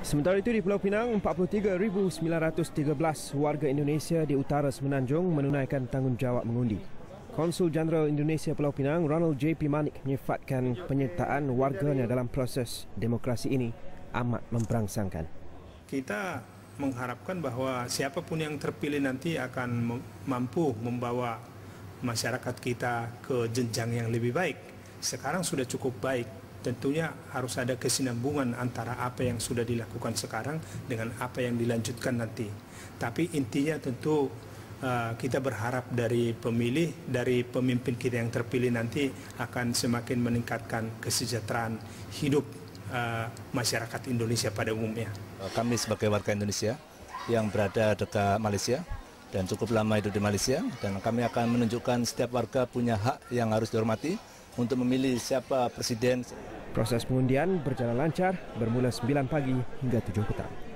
Sementara itu di Pulau Pinang, 43,913 warga Indonesia di utara Semenanjung menunaikan tanggungjawab mengundi. Konsul Jenderal Indonesia Pulau Pinang, Ronald J.P. Manik, menyifatkan penyertaan warganya dalam proses demokrasi ini amat memberangsangkan. Kita mengharapkan bahwa siapapun yang terpilih nanti akan mampu membawa masyarakat kita ke jenjang yang lebih baik. Sekarang sudah cukup baik. Tentunya harus ada kesinambungan antara apa yang sudah dilakukan sekarang dengan apa yang dilanjutkan nanti. Tapi intinya tentu kita berharap dari pemilih, dari pemimpin kita yang terpilih nanti akan semakin meningkatkan kesejahteraan hidup masyarakat Indonesia pada umumnya. Kami sebagai warga Indonesia yang berada dekat Malaysia dan cukup lama hidup di Malaysia, dan kami akan menunjukkan setiap warga punya hak yang harus dihormati untuk memilih siapa presiden. Proses pengundian berjalan lancar bermula 9 pagi hingga 7 petang.